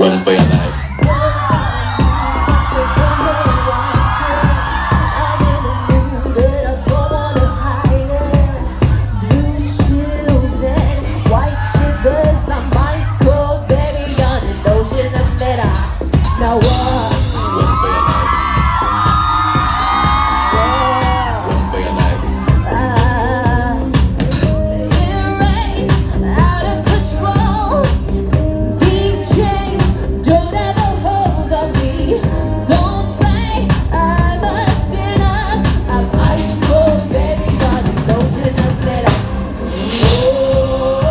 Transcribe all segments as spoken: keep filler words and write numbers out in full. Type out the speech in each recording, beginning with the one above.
Run for your life. Now what? Run for your life. Yeah. Run for your life. Ah, it rains out of control. These chains don't ever hold on me. Don't say I'm a sinner. I'm ice cold, baby, on an ocean of glitter. Oh,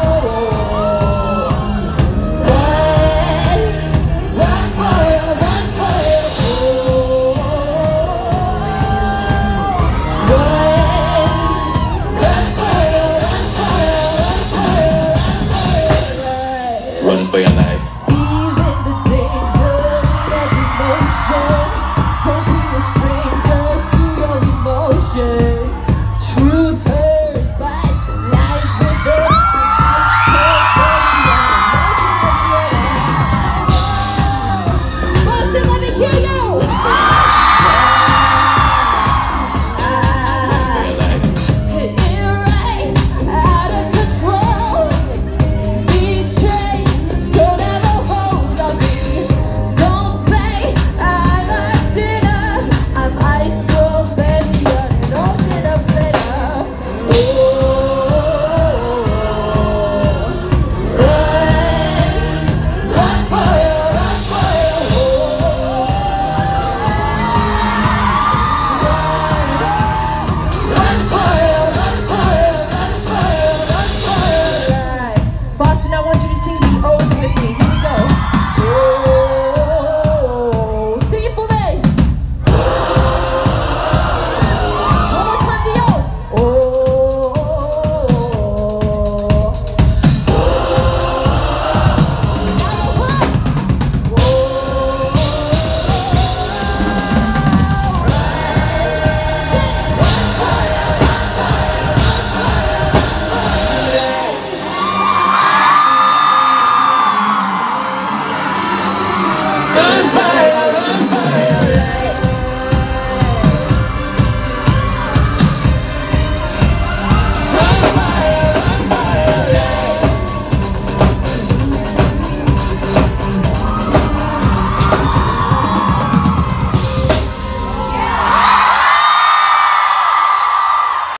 run, run for your, run for your, oh, run, run for your, run for your, run for your, run for your, run. Run for your life.